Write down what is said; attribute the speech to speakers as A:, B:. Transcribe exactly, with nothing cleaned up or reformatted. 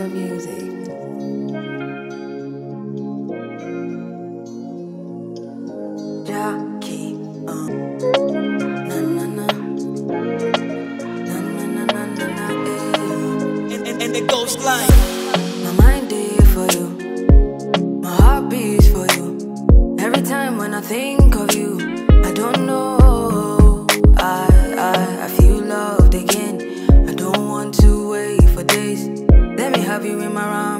A: music. Jackie, uh. Na na na. Na na na na na na, eh.
B: And, and, and the ghost line.
A: My mind is for you. My heart beats for you. Every time when I think of you, I don't know. I, I, I feel loved again. I don't want to wait for days. Let me have you in my arms.